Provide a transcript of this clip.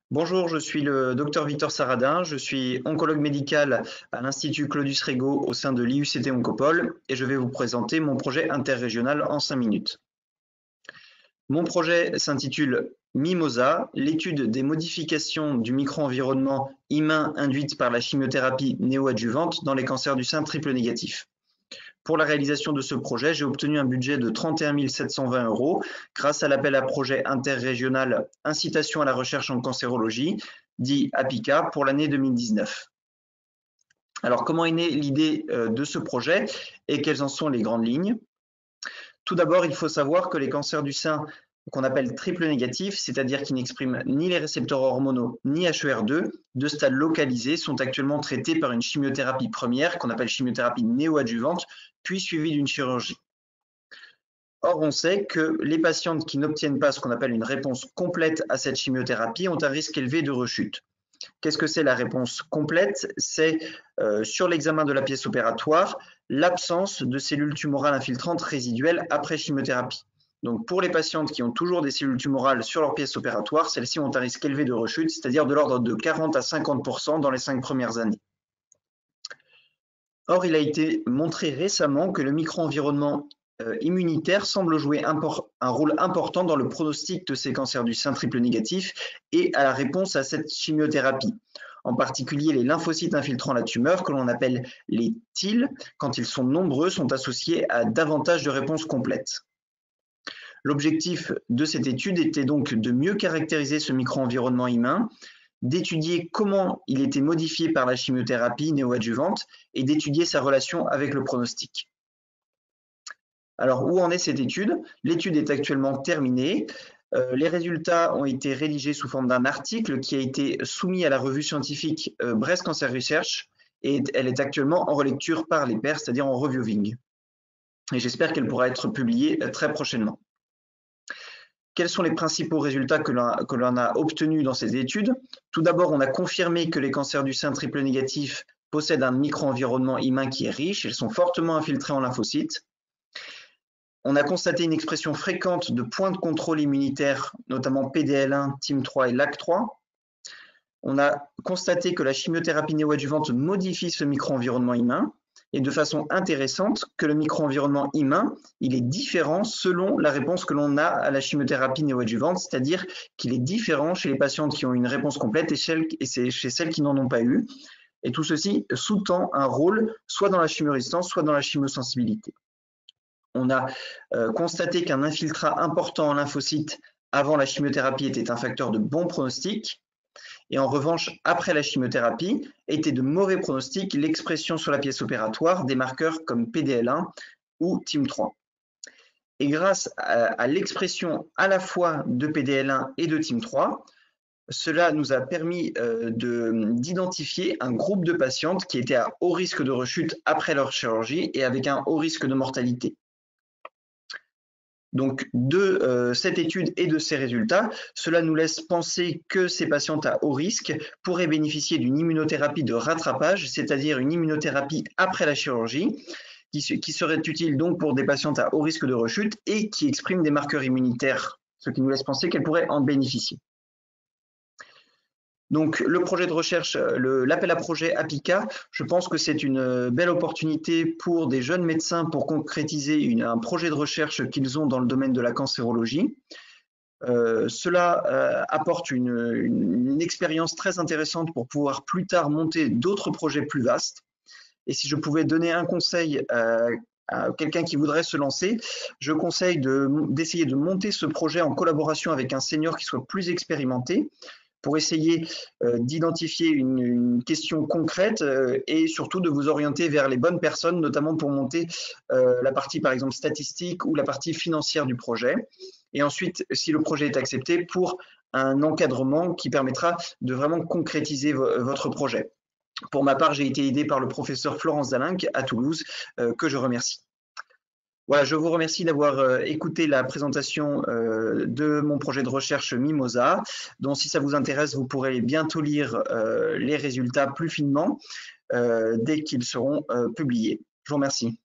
Bonjour, je suis le docteur Victor Saradin, je suis oncologue médical à l'Institut Claudius Regaud au sein de l'IUCT Oncopole et je vais vous présenter mon projet interrégional en 5 minutes. Mon projet s'intitule MIMOSA, l'étude des modifications du micro-environnement humain induites par la chimiothérapie néoadjuvante dans les cancers du sein triple négatif. Pour la réalisation de ce projet, j'ai obtenu un budget de 31 720 € grâce à l'appel à projet interrégional Incitation à la recherche en cancérologie, dit APICA, pour l'année 2019. Alors, comment est née l'idée de ce projet et quelles en sont les grandes lignes? Tout d'abord, il faut savoir que les cancers du sein qu'on appelle triple négatifs, c'est-à-dire qui n'expriment ni les récepteurs hormonaux ni HER2, de stade localisé, sont actuellement traités par une chimiothérapie première qu'on appelle chimiothérapie néoadjuvante, puis suivie d'une chirurgie. Or, on sait que les patientes qui n'obtiennent pas ce qu'on appelle une réponse complète à cette chimiothérapie ont un risque élevé de rechute. Qu'est-ce que c'est la réponse complète? C'est, sur l'examen de la pièce opératoire, l'absence de cellules tumorales infiltrantes résiduelles après chimiothérapie. Donc, pour les patientes qui ont toujours des cellules tumorales sur leur pièce opératoire, celles-ci ont un risque élevé de rechute, c'est-à-dire de l'ordre de 40 à 50% dans les 5 premières années. Or, il a été montré récemment que le micro-environnement immunitaire semble jouer un rôle important dans le pronostic de ces cancers du sein triple négatif et à la réponse à cette chimiothérapie. En particulier, les lymphocytes infiltrant la tumeur, que l'on appelle les TIL, quand ils sont nombreux, sont associés à davantage de réponses complètes. L'objectif de cette étude était donc de mieux caractériser ce micro-environnement humain, d'étudier comment il était modifié par la chimiothérapie néoadjuvante et d'étudier sa relation avec le pronostic. Alors, où en est cette étude? L'étude est actuellement terminée. Les résultats ont été rédigés sous forme d'un article qui a été soumis à la revue scientifique Breast Cancer Research et elle est actuellement en relecture par les pairs, c'est-à-dire en reviewing. Et j'espère qu'elle pourra être publiée très prochainement. Quels sont les principaux résultats que l'on a obtenus dans ces études? Tout d'abord, on a confirmé que les cancers du sein triple négatif possèdent un micro-environnement humain qui est riche. Ils sont fortement infiltrés en lymphocytes. On a constaté une expression fréquente de points de contrôle immunitaire, notamment PDL1, TIM3 et LAC3. On a constaté que la chimiothérapie néoadjuvante modifie ce micro-environnement humain et de façon intéressante que le micro-environnement humain, il est différent selon la réponse que l'on a à la chimiothérapie néoadjuvante, c'est-à-dire qu'il est différent chez les patientes qui ont une réponse complète et chez celles qui n'en ont pas eu. Et tout ceci sous-tend un rôle soit dans la chimio-résistance, soit dans la chimiosensibilité. On a constaté qu'un infiltrat important en lymphocytes avant la chimiothérapie était un facteur de bon pronostic. Et en revanche, après la chimiothérapie, était de mauvais pronostic l'expression sur la pièce opératoire des marqueurs comme PDL1 ou TIM3. Et grâce à l'expression à la fois de PDL1 et de TIM3, cela nous a permis d'identifier un groupe de patientes qui étaient à haut risque de rechute après leur chirurgie et avec un haut risque de mortalité. Donc, de cette étude et de ces résultats, cela nous laisse penser que ces patientes à haut risque pourraient bénéficier d'une immunothérapie de rattrapage, c'est-à-dire une immunothérapie après la chirurgie, qui serait utile donc pour des patientes à haut risque de rechute et qui expriment des marqueurs immunitaires, ce qui nous laisse penser qu'elles pourraient en bénéficier. Donc, le projet de recherche, l'appel à projet APICA, je pense que c'est une belle opportunité pour des jeunes médecins pour concrétiser un projet de recherche qu'ils ont dans le domaine de la cancérologie. Cela apporte une expérience très intéressante pour pouvoir plus tard monter d'autres projets plus vastes. Et si je pouvais donner un conseil à quelqu'un qui voudrait se lancer, je conseille d'essayer de monter ce projet en collaboration avec un senior qui soit plus expérimenté, pour essayer d'identifier une question concrète et surtout de vous orienter vers les bonnes personnes, notamment pour monter la partie par exemple statistique ou la partie financière du projet. Et ensuite, si le projet est accepté, pour un encadrement qui permettra de vraiment concrétiser votre projet. Pour ma part, j'ai été aidé par le professeur Florence Zalinck à Toulouse, que je remercie. Voilà, je vous remercie d'avoir écouté la présentation de mon projet de recherche MIMOSA, dont si ça vous intéresse, vous pourrez bientôt lire les résultats plus finement dès qu'ils seront publiés. Je vous remercie.